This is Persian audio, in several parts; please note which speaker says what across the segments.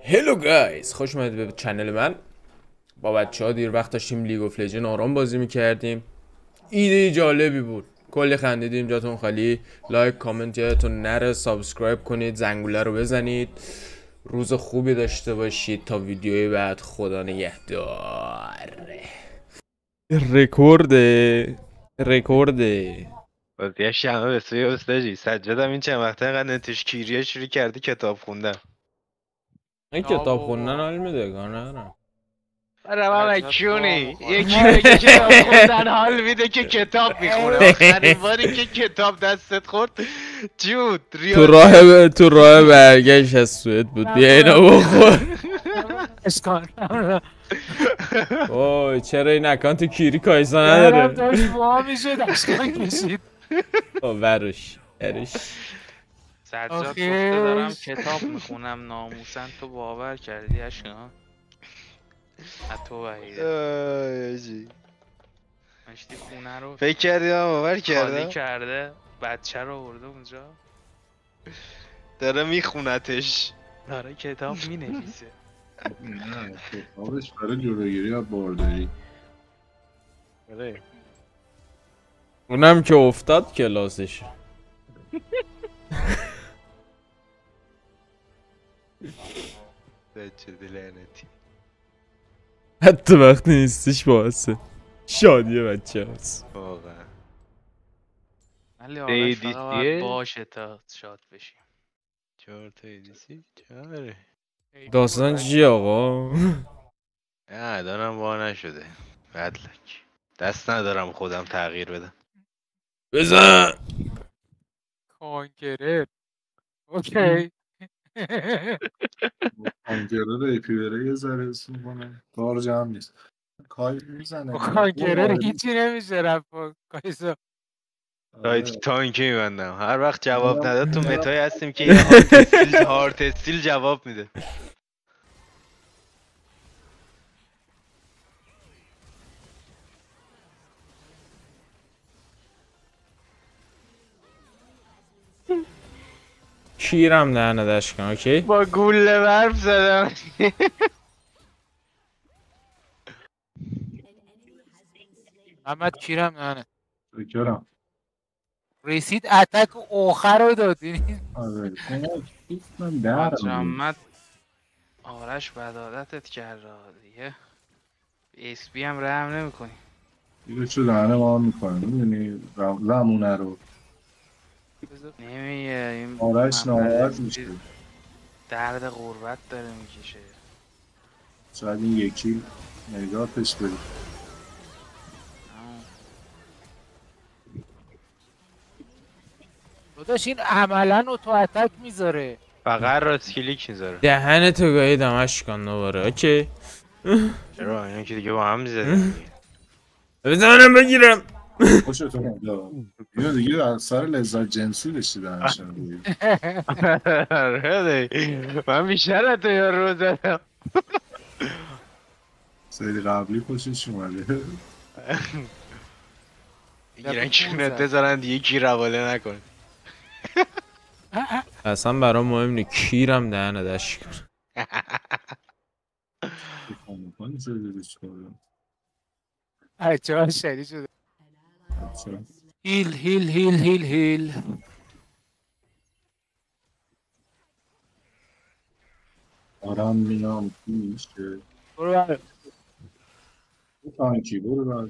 Speaker 1: هلو گایز، خوش اومدید به چنل من. با بچه ها دیر وقت داشتیم لیگ اف لژند آرام بازی میکردیم. ایده جالبی بود، کلی خندیدیم، جاتون خالی. لایک کامنت یادتون نره، سابسکرایب کنید، زنگوله رو بزنید. روز خوبی داشته باشید تا ویدیوی بعد. خدا نگهدار. رکورده
Speaker 2: بازی شنبه به سوی استاجی سجادم این چند وقته اینقدر نتش کیریه شروع کردی کتاب خوندن.
Speaker 1: این کتاب خوندن حال میده نه؟
Speaker 2: برای من کیونی یکی
Speaker 3: نه.
Speaker 2: بگه کتاب خوندن حال میده که کتاب میخونه. آخرین باری که کتاب دستت خورد جود
Speaker 1: تو راه برگشت از سوئد بود، بیا اینو بخور. اوه چرا این اکانت کیری کایسا نداره؟
Speaker 3: داشت وا میشد اشکال کشید.
Speaker 1: وروش
Speaker 4: سجاد گفته دارم کتاب میخونم ناموسن، تو باور کردی اشکان؟ تو وحیده مشتی خونه رو
Speaker 2: فکر کردی من باور
Speaker 4: خالی
Speaker 2: کردم
Speaker 4: کرده، بچه رو آورده اونجا
Speaker 2: داره میخونتش.
Speaker 4: داره کتاب مینویسه.
Speaker 5: نه کتابش برای جلوگیری از بارداری.
Speaker 1: اونم که افتاد کلاسش.
Speaker 2: بچه لعنتی
Speaker 1: حتی وقتی نیستش باعثه شادی بچه هست.
Speaker 2: واقعا.
Speaker 4: ولی آرش فقط باید
Speaker 2: ADC
Speaker 4: باشه تا شاد بشیم.
Speaker 2: 4 تا ایدیسی چاره.
Speaker 1: داستان چیه آقا؟
Speaker 2: نه دارم وا نشده. بدلک دست ندارم خودم تغییر بدم.
Speaker 1: بزن
Speaker 3: کانکرر اوکی.
Speaker 5: کانکرر ایپی بره یه ذره اسم کنه کار جمع نیست. کاری میزنه
Speaker 3: کانکرر هیچی نمیشه رفت با کایسا.
Speaker 2: سایت تانکی میبندم هر وقت جواب
Speaker 5: منم-
Speaker 2: نداد تو
Speaker 5: منم-
Speaker 2: متای هستیم که یه هارت استیل جواب میده.
Speaker 1: کیرم نه دشکن. اوکی
Speaker 2: با گوله برف زدم.
Speaker 3: محمد کیرم نه
Speaker 5: شکرم.
Speaker 3: رسید اتک آخر رو دادی.
Speaker 5: آره من درم
Speaker 4: حاج
Speaker 5: بود.
Speaker 4: محمد آرش بدادتت کرده دیگه. ایکس پی هم رحم نمیکنی.
Speaker 5: دیگه چه دهنه ما میکنه میدونی زمونه رو
Speaker 4: نمیگه این
Speaker 5: آرش
Speaker 4: محمد
Speaker 5: ناراحت میشه.
Speaker 4: عزیزی درد غربت داره میکشه.
Speaker 5: شاید این یکی نجاتش بده.
Speaker 3: داداش این عملا اوتو اتک میذاره.
Speaker 2: فقط راست کلیک میذاره.
Speaker 1: دهنتو گاهیدم اشکان دوباره. اوکی
Speaker 2: چرا اینا که دیگه با هم زدن دیگه.
Speaker 1: بزنم بگیرم.
Speaker 5: خوشتون اومده. اینو دیگه از سر لذت جنسی بشیدن شده.
Speaker 2: آره من بیشتر از تو یار رو زدم.
Speaker 5: سری قبلی خوشش اومده.
Speaker 2: میگیرن کونت بذارن دیگه کی رواله نکن.
Speaker 1: اصلا برام مهم نی، کیرم دهنه دشکن.
Speaker 5: کامپانی سری بهش کردم.
Speaker 3: بچه ها شدید شده.
Speaker 5: چرا؟
Speaker 3: هیل هیل هیل هیل هیل.
Speaker 5: دارم میام پیش
Speaker 3: برو بر
Speaker 5: تانکی برو بر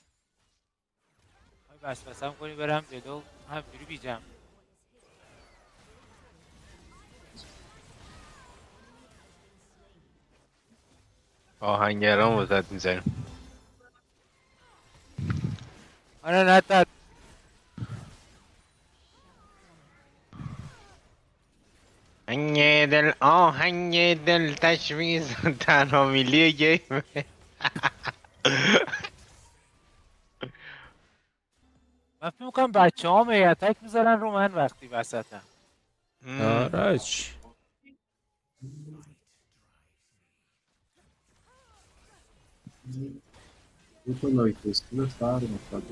Speaker 3: بسم کنی برم جلو همجوری بیجم.
Speaker 2: آهنگران وزد میزنیم.
Speaker 3: آره نه
Speaker 2: آهنگ دل تشویز تنها میلی گیم.
Speaker 3: من فکر میکنم بچه ها میتک میذارن رو من وقتی وسطم.
Speaker 1: آرش
Speaker 5: دو تا لایک استیل فرق میکنه.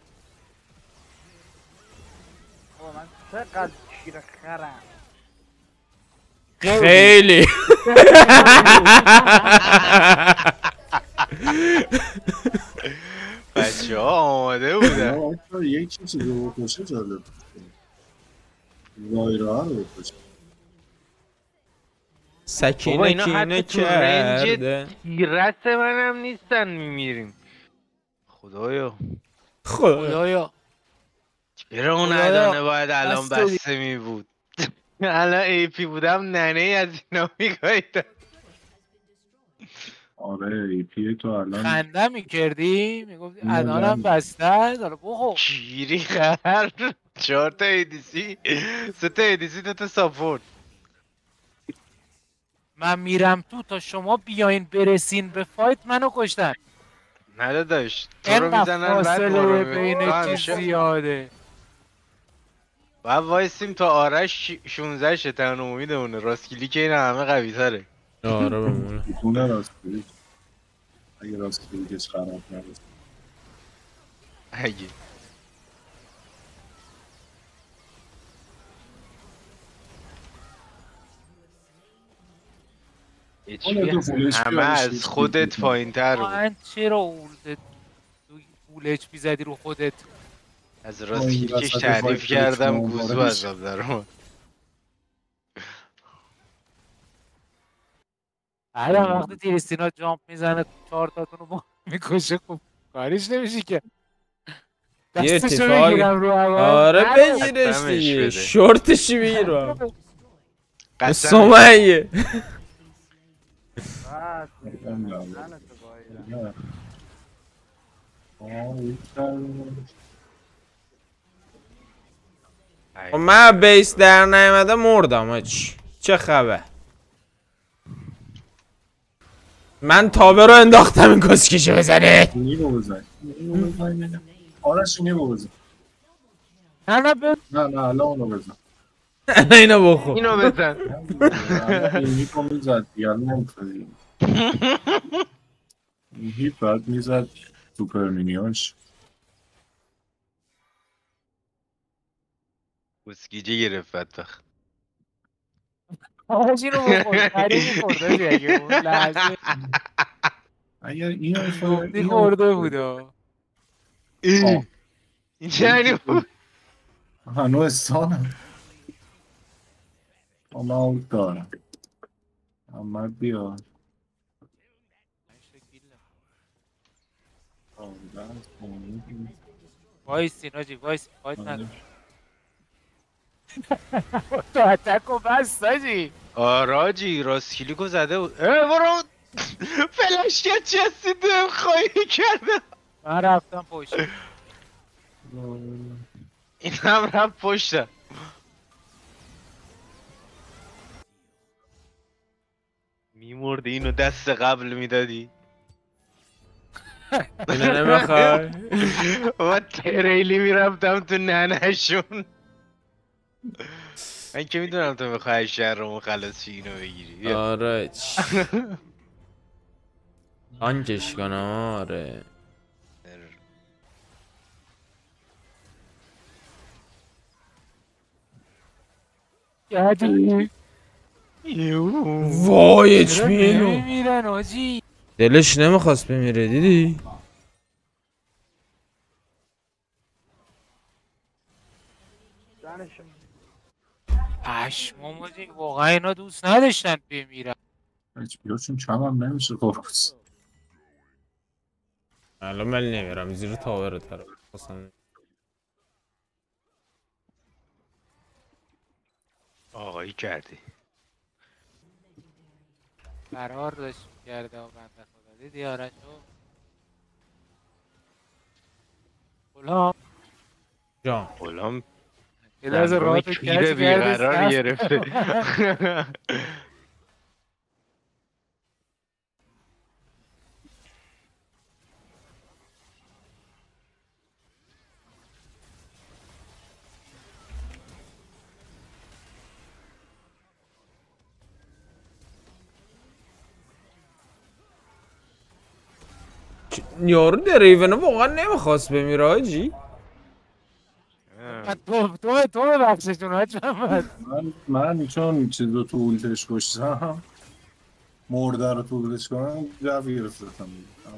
Speaker 6: من چقدر شیر خرم.
Speaker 1: خیلی
Speaker 2: بچه ها آماده بودن.
Speaker 5: یک چیزی رو بکشه جالب وایره ها رو بکشه.
Speaker 1: سکینه
Speaker 2: بابا اینا
Speaker 1: کینه
Speaker 2: حتی تو رنج
Speaker 1: کرده
Speaker 2: تیررس منم نیستن میمیریم. خدایا
Speaker 3: خدایا
Speaker 2: چرا اون
Speaker 3: خدایا.
Speaker 2: ادانه باید الان
Speaker 3: بسته دی.
Speaker 2: بسته می بود. الان ای پی بودم ننه از اینا میگاهیدم.
Speaker 5: آره ای پی تو الان
Speaker 3: خنده میکردی میگفتی
Speaker 5: نه،
Speaker 3: الانم
Speaker 5: نه.
Speaker 3: بسته داره بخور.
Speaker 2: گیری خر 4 تا ایدیسی 3 تا ایدیسی 2 تا ساپورت.
Speaker 3: من میرم تو تا شما بیاین برسین به فایت منو کشتن.
Speaker 2: نه داداش تو رو
Speaker 3: اینقدر
Speaker 2: میزنن بعد ما
Speaker 3: فاصله
Speaker 2: رو
Speaker 3: بین چیز
Speaker 2: همیشه
Speaker 3: زیاده.
Speaker 2: باید وایسیم تا آرش 16 شتن امیدمونه. راست کلیک این همه قوی تره.
Speaker 1: آره بمونه
Speaker 5: بتونه راست بگی. اگه راست بگیش خراب نرسه
Speaker 2: اگه همه از خودت پایین تر بود.
Speaker 3: من چرا اولچ بیزدی رو خودت؟
Speaker 2: از راست کلیکش تعریف کردم گوزو عذاب در اومد.
Speaker 3: الان وقتی تیرستینا جامپ میزنه 4 تاتون رو میکشه خب کاریش نمیشی که.
Speaker 1: یه
Speaker 3: دستشو
Speaker 1: اتفاقی
Speaker 3: بگیرم رو اول.
Speaker 1: آره بگیرش
Speaker 2: قسمش
Speaker 1: دیگه
Speaker 2: بده.
Speaker 1: شورتشی بگیرم
Speaker 2: قسم
Speaker 1: سمیه من بیس در نیومده مردم هاچی چه خبر. من تابه رو انداختم این کسکیشو بزنه.
Speaker 5: اینو بزن آرش اینو بزن.
Speaker 3: نه
Speaker 5: نه الان اونو بزن.
Speaker 1: اینو بخور
Speaker 2: اینو بزن.
Speaker 5: این رو میزد یعنی نمیتونی این هیپ باید میزد سوپر مینیونش.
Speaker 2: بسکیجه گرفت بدبخت.
Speaker 3: آقاش اینو بخور خری میخورده اگه اون لحظه
Speaker 5: اگر اینو
Speaker 3: گفتی خورده بودا.
Speaker 2: این چنی بود.
Speaker 5: هنو استانم اما اوت دارم اما بیا
Speaker 3: وایسی ناجی وایسی فایت نداره. تو اتکو بست ناجی.
Speaker 2: آراجی راست کلیکو زده بود. برو فلش کرد چسیده خواهی کرده.
Speaker 3: من رفتم پشت.
Speaker 2: این هم رفت پشتم. میمرده اینو دست قبل میدادی.
Speaker 1: اینو نمیخوای
Speaker 2: ما تریلی میرفتم تو ننشون. من که میدونم تو میخوای شهر رو مخلصی اینو بگیری.
Speaker 1: آره آنکش کنم آره
Speaker 3: یادی
Speaker 1: وای اچ پی اینو
Speaker 3: نمیمیرن آجی.
Speaker 1: دلش نمیخواست بمیره دیدی
Speaker 3: پشمام آجی واقعا اینا دوست نداشتن بمیرن.
Speaker 5: بیاشون کم هم نمیشه قرص.
Speaker 1: الان من نمیرم زیر تاور طرف اصلا.
Speaker 2: آقایی کردی
Speaker 3: فرار داشت کرده و بنده خدا دیدی آرشو. غلام
Speaker 1: جان
Speaker 2: غلام
Speaker 3: یه لحظه
Speaker 2: دندون
Speaker 3: راحت
Speaker 2: کیر
Speaker 3: کج
Speaker 2: بیقرار
Speaker 3: کرده
Speaker 2: گرفته.
Speaker 1: یارو دریون واقعا نمیخواست بمیره آجی.
Speaker 3: تو ببخشتون حاج محمد.
Speaker 5: من چون چیز رو تو اولتش کشتم مرده رو تو اولتش کنم جو گرفتم.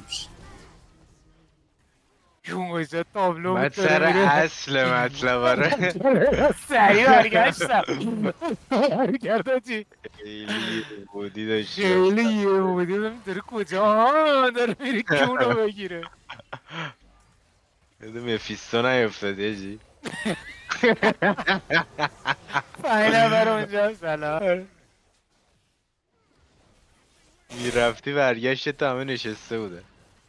Speaker 3: جون گوشت تابلو
Speaker 2: بعد
Speaker 3: بود
Speaker 2: سر
Speaker 3: داره میره.
Speaker 2: اصل مطلب آره.
Speaker 3: سریع برگشتم برگرده چی
Speaker 2: خیلی بودی داشته.
Speaker 3: خیلی یه بودی داره کجا داره میره کونو بگیره.
Speaker 2: یه مفیستو نیفتاد جی.
Speaker 3: 5 نفر اونجا سلام.
Speaker 2: میرفتی برگشت تا همه نشسته بوده.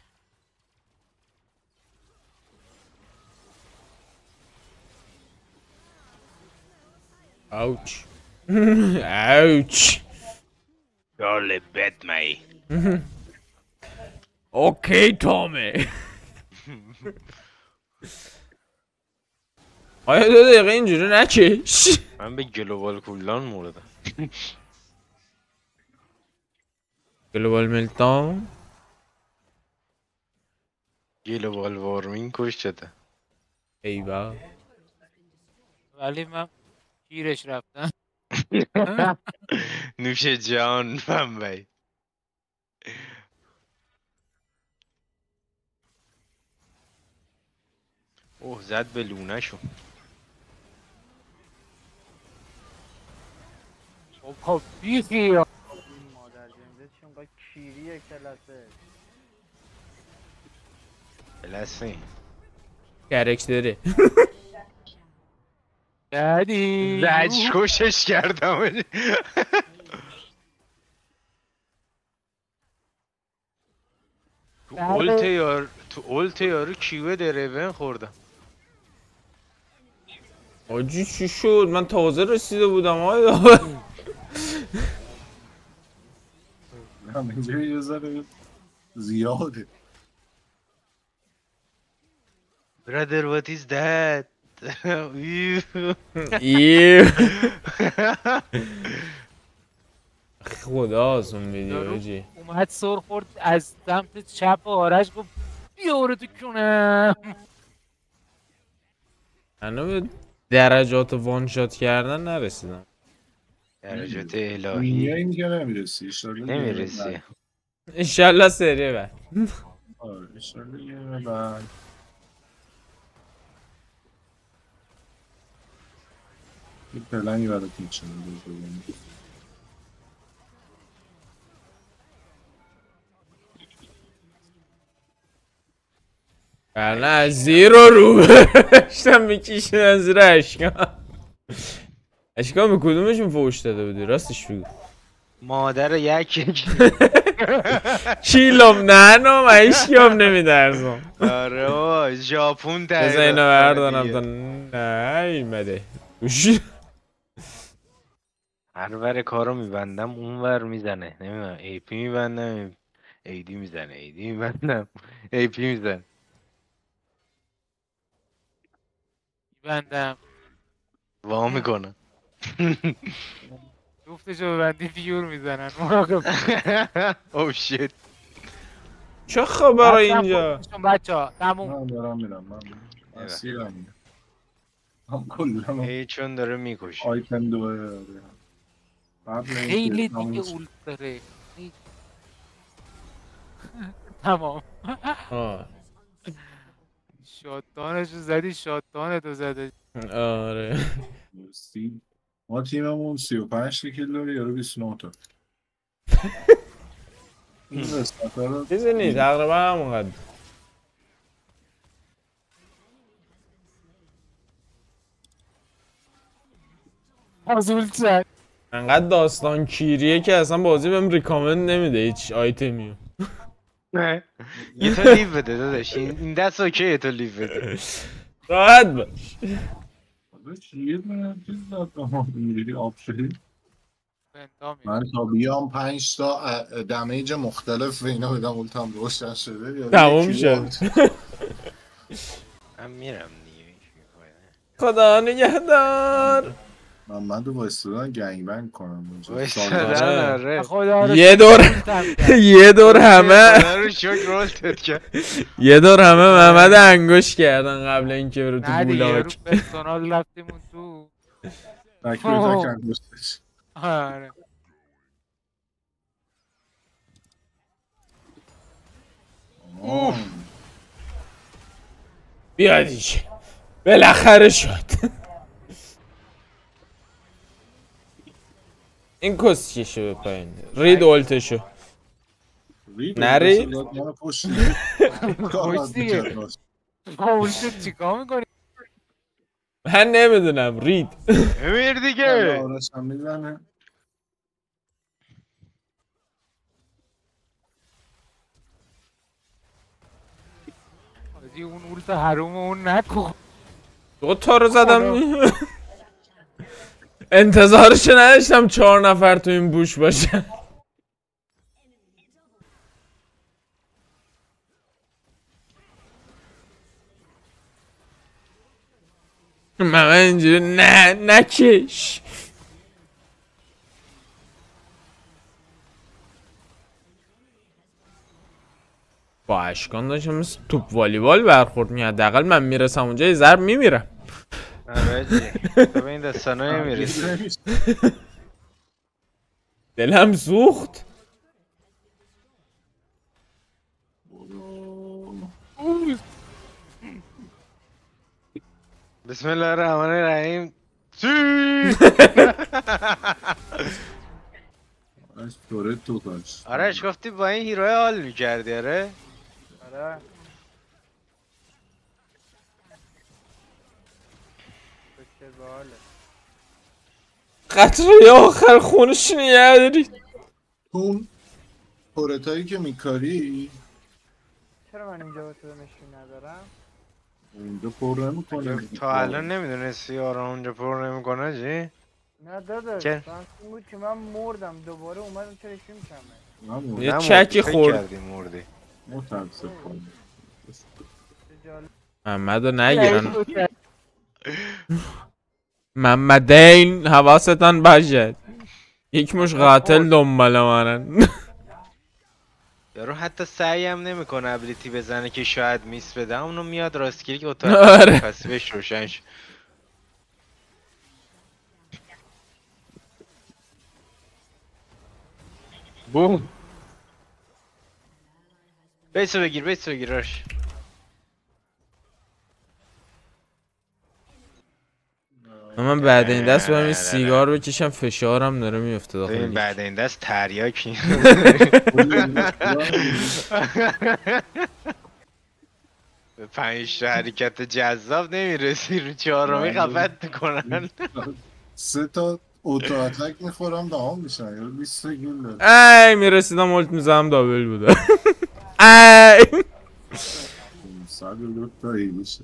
Speaker 1: اوچ اوچ
Speaker 2: You're bad mate.
Speaker 1: اوکی تامه. آیا 2 دقیقه اینجوری نکش.
Speaker 2: من به گلوبال کولدان موردم.
Speaker 1: گلوبال ملتان
Speaker 2: گلوبال وارمینگ کش شده.
Speaker 1: ایوا
Speaker 3: ولی من گیرش رفتم.
Speaker 2: نوش جان من بای. اوه زد به لونه شو.
Speaker 3: خب بیخی
Speaker 6: مادر جنده چی اونقدر کیریه کلاسه.
Speaker 2: بلسه
Speaker 1: کرکتره.
Speaker 3: دادی
Speaker 2: زج کشش کردم. تو اولت یارو کیوه دریون خوردم.
Speaker 1: آجی چی شد؟ من تازه رسیده بودم آیا.
Speaker 5: هم اینجا یه ذره زیاده.
Speaker 2: Brother what is that?
Speaker 1: ایو خدا از اون ویدیو آجی.
Speaker 3: اومد سر خورد از سمت چپ آرش گفت بیاره تو کونم.
Speaker 1: انا به درجات وان شات کردن نرسیدم.
Speaker 2: درجات
Speaker 5: اینجا
Speaker 2: الهی
Speaker 5: اینجا نمیرسی.
Speaker 2: نمیرسی.
Speaker 1: انشالله سریع بعد.
Speaker 5: آره اشاره یه بعد یه پلنی برات میچنه بزرگیم.
Speaker 1: نه زیرو رو داشتم میکشیدن زیر اشکان. اشکان به کدومشون فوش داده بودی؟ راستش بگو.
Speaker 2: مادر یک
Speaker 1: کیلوم نه من اشکام نمیدرزم.
Speaker 2: آره بابا ژاپن تایی.
Speaker 1: بذار اینو بردارم تا نیمده.
Speaker 2: هر ور کارو میبندم اون ور میزنه. نمیدونم ای پی میبندم ایدی میزنه. ایدی میبندم ای پی میزنه.
Speaker 3: بندم
Speaker 2: وا میکنم.
Speaker 3: جفتشو ببندی فیور میزنن. مراقب
Speaker 2: او شیت.
Speaker 1: چه خبره اینجا؟
Speaker 3: بچه ها تموم.
Speaker 5: من دارم میرم. من اسیرم میرم. هم کلم
Speaker 2: ای چون داره میکشه.
Speaker 5: آیتم دوه.
Speaker 3: خیلی دیگه اولت داره. تمام. شادانشو زدی شادانتو زده.
Speaker 1: آره
Speaker 5: ما تیممون 35 کیل داره یارو 29 تا. این قسمت رو
Speaker 1: چیزی نیست تقریبا همونقدر.
Speaker 3: آزول زد.
Speaker 1: انقدر داستان کیریه که اصلا بازی بهم ریکامند نمیده هیچ آیتمیو.
Speaker 2: نه یه تو لیف بده داداش. این دست اوکیه تو لیف بده.
Speaker 1: راحت باش.
Speaker 5: یه دونه چیز داد میری آب شدی.
Speaker 3: بنتامی.
Speaker 5: من تا بیام 5 تا دمیج مختلف به اینا بدم اولتم روشن شده.
Speaker 1: تموم شد.
Speaker 2: من میرم دیگه.
Speaker 1: خدا نگهدار.
Speaker 5: من دو وایستادن گنگ بنگ کنم
Speaker 2: آره
Speaker 3: خدا رو
Speaker 1: یه دور یه دور همه
Speaker 2: خدا رو شکر رولتت کرد.
Speaker 1: یه دور همه محمد انگوش کردن قبل اینکه برو تو
Speaker 3: نه دیگه رو
Speaker 1: بولاک.
Speaker 3: پرسونال رفتیم اون تو
Speaker 5: تک به تک انگشتش.
Speaker 3: آره
Speaker 1: بیادیش بالاخره شد. این کسکشو به پایین رید اولتشو نرید
Speaker 5: من پشت
Speaker 3: خوش دیگه اولتت چیکار میکنی؟
Speaker 1: من نمیدونم رید
Speaker 2: امیر دیگه
Speaker 5: آرش هم میزنه.
Speaker 3: حاجی اون اولت حروم اون نکن.
Speaker 1: 2 تا رو زدم. انتظارش نداشتم 4 نفر تو این بوش باشه. من اینجوری نه نکش. با اشکان داشتم مثل توپ والیبال برخورد میاد. حداقل من میرسم اونجا یه ضرب میمیرم.
Speaker 2: آره جی تو به این داستانا نمیرسی.
Speaker 1: دلم سوخت.
Speaker 2: بسم الله الرحمن الرحیم.
Speaker 5: آرش دورت تو کاش.
Speaker 2: آرش گفتی با این هیروی حال میکردی آره؟
Speaker 6: آره چه باله.
Speaker 1: قطره آخر خونش نگه دارید.
Speaker 5: اون پورتایی که میکاری
Speaker 6: چرا من اینجا تو نشون ندارم؟
Speaker 5: اونجا پر نمیکنه.
Speaker 2: تا الان نمیدونستی آرام اونجا پر نمیکنه جی؟
Speaker 6: نه داداش
Speaker 2: چه؟
Speaker 6: شانس این بود که من مردم دوباره اومدم چرا نشون کمه.
Speaker 1: یه
Speaker 2: نمردی،
Speaker 1: چکی
Speaker 2: فکر
Speaker 1: خورد.
Speaker 2: کردی مردی.
Speaker 5: متاسفانه.
Speaker 6: چه جالب.
Speaker 1: محمدو نگیرن. محمدین حواستان باشه. یک مش قاتل دنبال منن.
Speaker 2: یارو حتی سعی هم نمیکنه ابیلیتی بزنه که شاید میس بده اونو میاد راست کلیک
Speaker 1: آره.
Speaker 2: اتاق پس بهش روشنش. بوم بیسو بگیر راش.
Speaker 1: من بعد این دست باید این سیگار بکشم فشارم داره میفته داخل
Speaker 2: ببین
Speaker 1: لیک.
Speaker 2: بعد این دست تریاک. به 5 حرکت جذاب نمیرسی رو 4می خفت میکنن.
Speaker 5: 3 تا اوتو اتک میخورم دام میشن یا 20 گل داره.
Speaker 1: ای میرسیدم ولت میزم دابل بوده. ای
Speaker 5: 502 تایی میشه.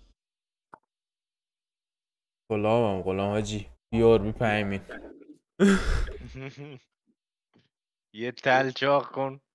Speaker 1: غلام حاجی بیار بی پیمین.
Speaker 2: یه تل چاق کن.